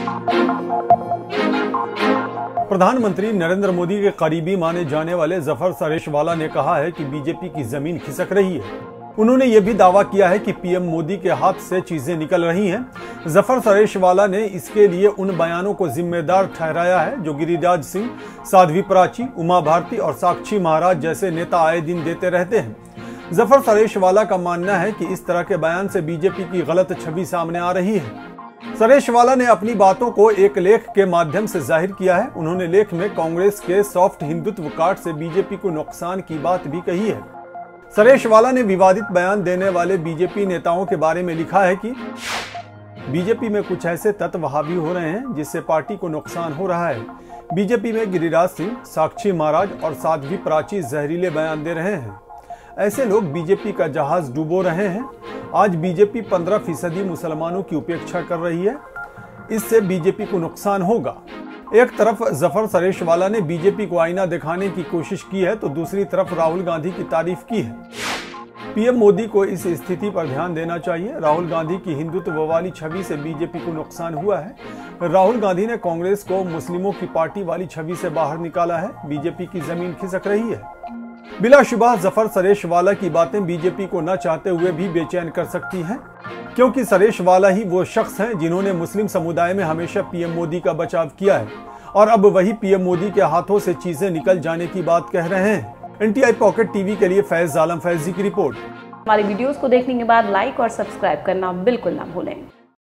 प्रधानमंत्री नरेंद्र मोदी के करीबी माने जाने वाले जफर सरेशवाला ने कहा है कि बीजेपी की जमीन खिसक रही है। उन्होंने ये भी दावा किया है कि पीएम मोदी के हाथ से चीजें निकल रही हैं। जफर सरेशवाला ने इसके लिए उन बयानों को जिम्मेदार ठहराया है जो गिरिराज सिंह, साध्वी प्राची, उमा भारती और साक्षी महाराज जैसे नेता आए दिन देते रहते हैं। जफर सरेशवाला का मानना है कि इस तरह के बयान से बीजेपी की गलत छवि सामने आ रही है। सरेशवाला ने अपनी बातों को एक लेख के माध्यम से जाहिर किया है। उन्होंने लेख में कांग्रेस के सॉफ्ट हिंदुत्व कार्ड से बीजेपी को नुकसान की बात भी कही है। सरेशवाला ने विवादित बयान देने वाले बीजेपी नेताओं के बारे में लिखा है कि बीजेपी में कुछ ऐसे तत्व हावी हो रहे हैं जिससे पार्टी को नुकसान हो रहा है। बीजेपी में गिरिराज सिंह, साक्षी महाराज और साध्वी प्राची जहरीले बयान दे रहे हैं। ऐसे लोग बीजेपी का जहाज डुबो रहे हैं। आज बीजेपी 15% मुसलमानों की उपेक्षा कर रही है। इससे बीजेपी को नुकसान होगा। एक तरफ जफर सरेशवाला ने बीजेपी को आईना दिखाने की कोशिश की है तो दूसरी तरफ राहुल गांधी की तारीफ की है। पीएम मोदी को इस स्थिति पर ध्यान देना चाहिए। राहुल गांधी की हिंदुत्व वाली छवि से बीजेपी को नुकसान हुआ है। राहुल गांधी ने कांग्रेस को मुस्लिमों की पार्टी वाली छवि से बाहर निकाला है। बीजेपी की जमीन खिसक रही है। बिलाशुबह जफर सरेशवाला की बातें बीजेपी को न चाहते हुए भी बेचैन कर सकती हैं, क्योंकि सरेशवाला ही वो शख्स हैं जिन्होंने मुस्लिम समुदाय में हमेशा पीएम मोदी का बचाव किया है और अब वही पीएम मोदी के हाथों से चीजें निकल जाने की बात कह रहे हैं। एनटीआई पॉकेट टीवी के लिए फैज आलम फैजी की रिपोर्ट। हमारी वीडियोस को देखने के बाद लाइक और सब्सक्राइब करना बिल्कुल ना भूलें।